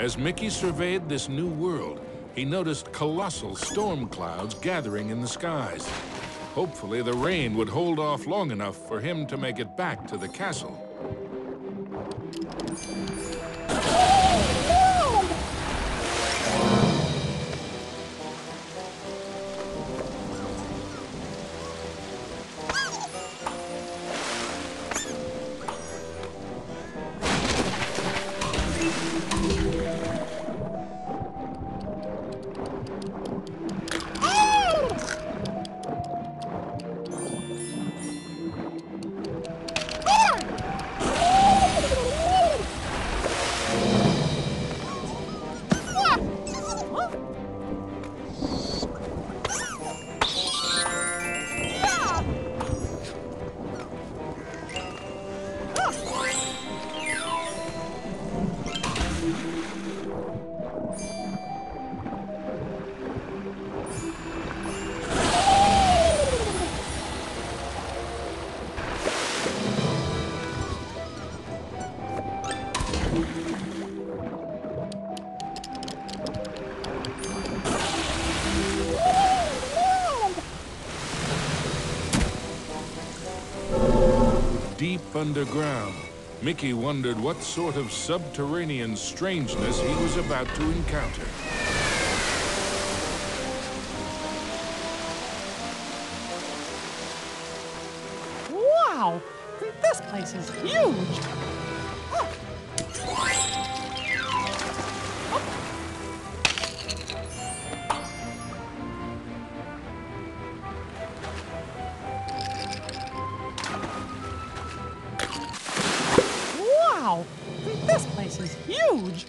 As Mickey surveyed this new world, he noticed colossal storm clouds gathering in the skies. Hopefully, the rain would hold off long enough for him to make it back to the castle. Deep underground, Mickey wondered what sort of subterranean strangeness he was about to encounter. Wow! This place is huge! Wow! This place is huge!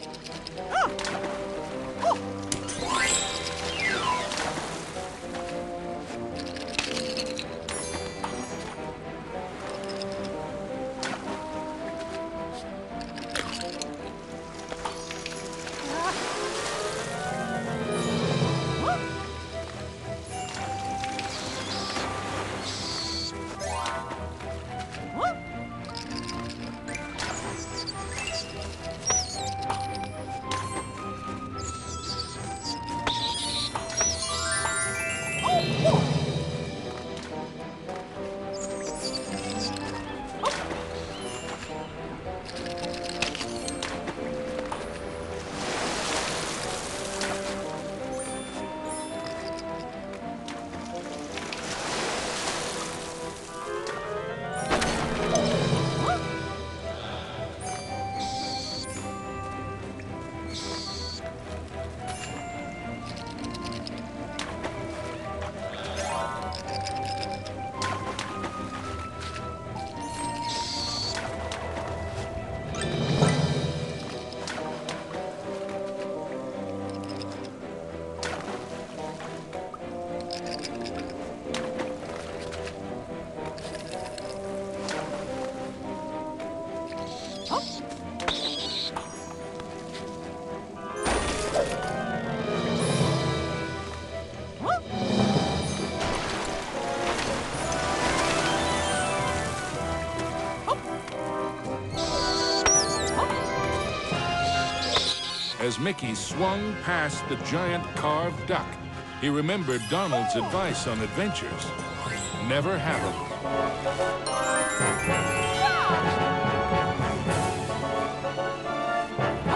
As Mickey swung past the giant carved duck, he remembered Donald's advice on adventures. Never have them.